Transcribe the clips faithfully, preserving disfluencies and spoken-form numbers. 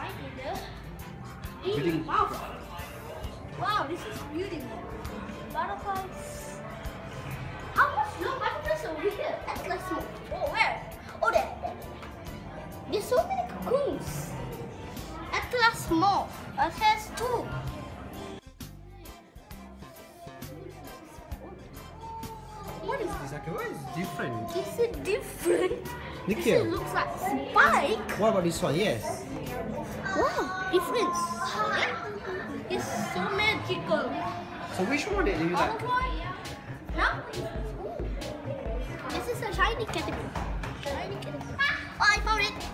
inside in the building mouth. Wow, this is beautiful. Butterflies. How much long butterflies over here? Atlas smoke. Oh, where? Oh, there, there, there. There's so many cocoons. Atlas moth. It has two. What is this? Okay, what is different? Is it different? Look This here. looks like spike. What about this one? Yes. Wow, different. It's so magical. So which one did you like? Butterfly? No? This is a shiny caterpillar. Shiny caterpillar. Oh, I found it.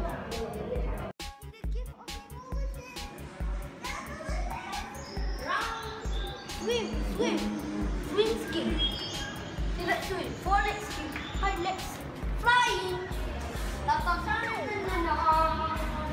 Swim, swim, swim skin. See, let's swim. Four legs skin, hind legs, flying. La la la la la la.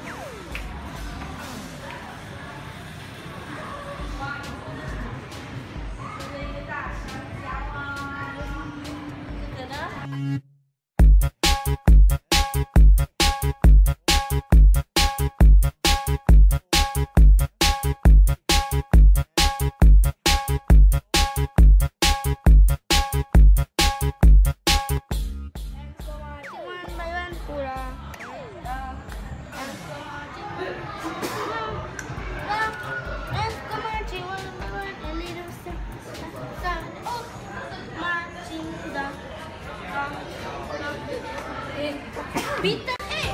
Peter, eh!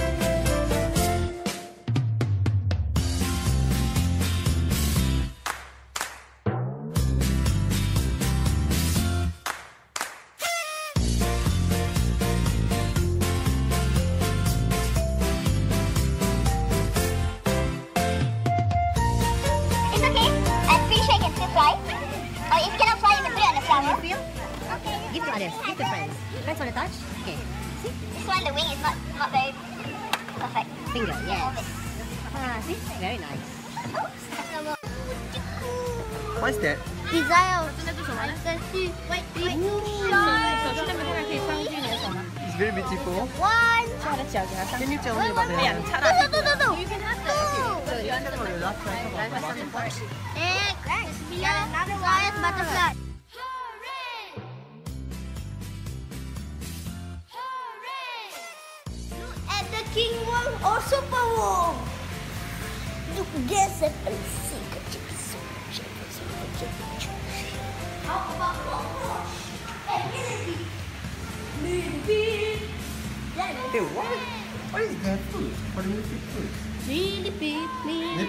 It's okay. I'm pretty sure I can still fly. Or if you cannot fly, you can put it on the flower. Okay. Give to others. Give to friends. Friends want to touch? Okay. See? This one, the wing is not, not very perfect. Finger, yes. Move it. Ah, see? Very nice. What's that? Desire. Wait, wait. It's very beautiful. One. Can you tell me about that? Two, two, two, two. You can have So you want to go to the last try? Egg. Another one. Butterfly. At the king worm or super worm. Look, there's a secret. How about cockroach? Hey, millipede. Millipede. Hey, what? What is that food? What do you think food? Millipede, millipede.